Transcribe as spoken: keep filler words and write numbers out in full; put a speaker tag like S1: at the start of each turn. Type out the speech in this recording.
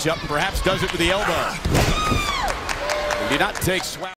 S1: matchup and perhaps does it with the elbow. He did not take swat.